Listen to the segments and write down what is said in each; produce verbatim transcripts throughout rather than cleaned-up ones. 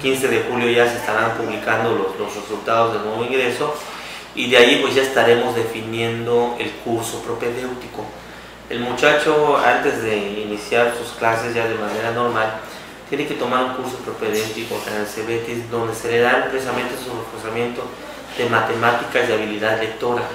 quince de julio ya se estarán publicando los, los resultados del nuevo ingreso, y de ahí pues ya estaremos definiendo el curso propedéutico. El muchacho, antes de iniciar sus clases ya de manera normal, tiene que tomar un curso propedéutico en el Cebetis, donde se le da precisamente su reforzamiento de matemáticas y habilidad lectora,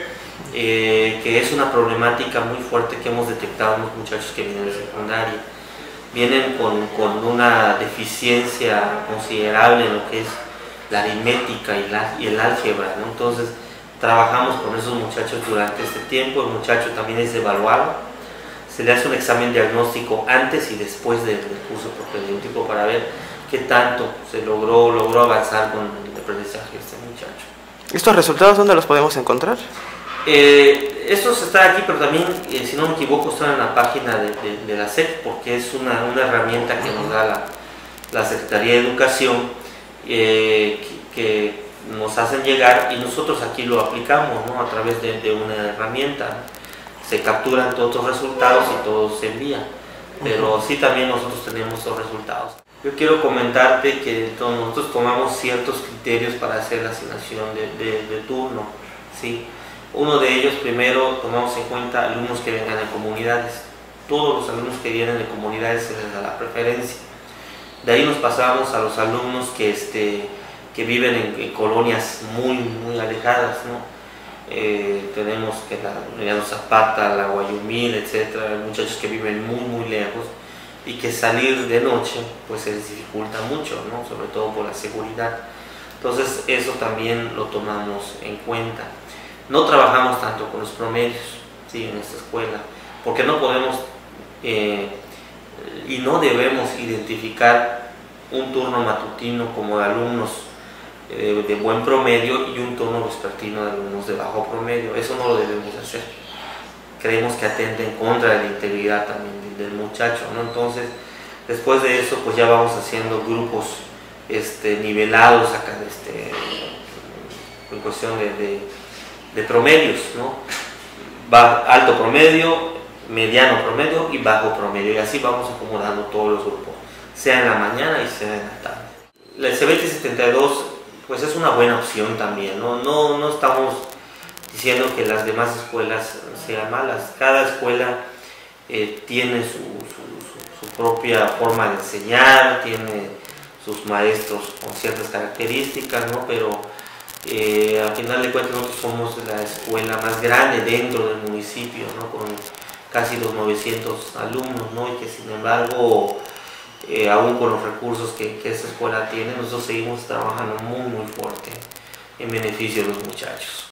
eh, que es una problemática muy fuerte que hemos detectado en los muchachos que vienen de secundaria. Vienen con, con una deficiencia considerable en lo que es la aritmética y, la, y el álgebra, ¿no? Entonces trabajamos con esos muchachos durante este tiempo. El muchacho también es evaluado, se le hace un examen diagnóstico antes y después del, del curso propedéutico para ver qué tanto se logró, logró avanzar con el aprendizaje de este muchacho. ¿Estos resultados dónde los podemos encontrar? Eh, estos están aquí, pero también, eh, si no me equivoco, están en la página de, de, de la S E P, porque es una, una herramienta que nos da la, la Secretaría de Educación, eh, que, que nos hacen llegar y nosotros aquí lo aplicamos, ¿no? A través de, de una herramienta. Se capturan todos los resultados y todo se envía, pero sí también nosotros tenemos los resultados. Yo quiero comentarte que nosotros tomamos ciertos criterios para hacer la asignación de, de, de turno, ¿sí? Uno de ellos, primero, tomamos en cuenta alumnos que vengan de comunidades. Todos los alumnos que vienen de comunidades se les da la preferencia. De ahí nos pasamos a los alumnos que, este, que viven en, en colonias muy, muy alejadas, ¿no? Eh, tenemos que la Emiliano Zapata, la Guayumil, etcétera, muchachos que viven muy, muy lejos y que salir de noche pues se les dificulta mucho, ¿no? Sobre todo por la seguridad. Entonces eso también lo tomamos en cuenta. No trabajamos tanto con los promedios, ¿sí? En esta escuela, porque no podemos eh, y no debemos identificar un turno matutino como de alumnos eh, de buen promedio y un turno vespertino de alumnos de bajo promedio. Eso no lo debemos hacer. Creemos que atenta en contra de la integridad también del muchacho, ¿no? Entonces, después de eso, pues ya vamos haciendo grupos este, nivelados acá, este, en cuestión de, de de promedios, ¿no? Alto promedio, mediano promedio y bajo promedio, y así vamos acomodando todos los grupos, sea en la mañana y sea en la tarde. El Cebetis setenta y dos pues es una buena opción también, ¿no? No, no estamos diciendo que las demás escuelas sean malas. Cada escuela eh, tiene su, su, su, su propia forma de enseñar, tiene sus maestros con ciertas características, ¿no? Pero Eh, al final de cuentas nosotros somos la escuela más grande dentro del municipio, ¿no? Con casi los novecientos alumnos, ¿no? Y que sin embargo, eh, aún con los recursos que, que esta escuela tiene, nosotros seguimos trabajando muy muy fuerte en beneficio de los muchachos.